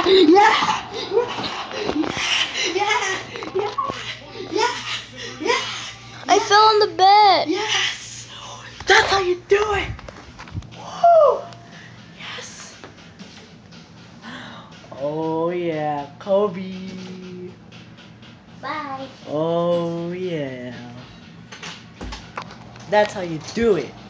Yeah! Yeah! Yeah! Yeah! Yeah! I fell on the bed. Yes! That's how you do it! Woo! Yes! Oh yeah, Kobe! Bye. Oh yeah. That's how you do it.